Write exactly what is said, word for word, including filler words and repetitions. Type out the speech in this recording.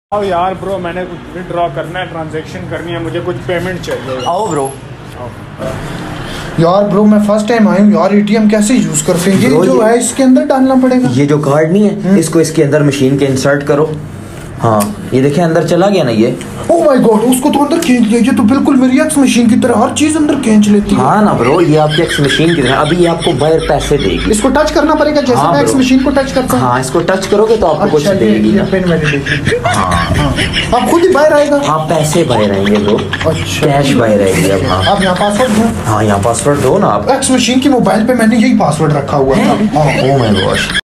आओ यार ब्रो, मैंने कुछ विड्रॉ करना है, ट्रांजैक्शन करनी है, मुझे कुछ पेमेंट चाहिए। आओ ब्रो। यार ब्रो मैं फर्स्ट टाइम आई हूँ यार, एटीएम कैसे यूज करते हैं? ये जो ये, है इसके अंदर डालना पड़ेगा। ये जो कार्ड नहीं है इसको इसके अंदर मशीन के इंसर्ट करो। हाँ ये देखें अंदर चला गया ना ये। ओह माय गॉड, उसको तो अंदर खींच लिया। ये तो बिल्कुल मेरी एक्स मशीन की तरह हर चीज अंदर खींच लेती है। हाँ ना ब्रो, ये आपकी एक्स मशीन की तरह। अभी ये आपको बाहर पैसे देगी। इसको टच करना पड़ेगा जैसे हाँ मैं एक्स मशीन को टच करता हूँ। हाँ इसको टच करोगे तो आपको कुछ देगी। हाँ अब खुद ही बाहर आएगा। हाँ पैसे बाहर आएंगे ब्रो। अच्छा कैश बाहर आएंगे अब। हाँ आप यहाँ पासवर्ड दो। हाँ यहाँ पासवर्ड दो ना आप। एक्स मशीन की मोबाइल पे मैंने यही पासवर्ड रखा हुआ था। Oh my God.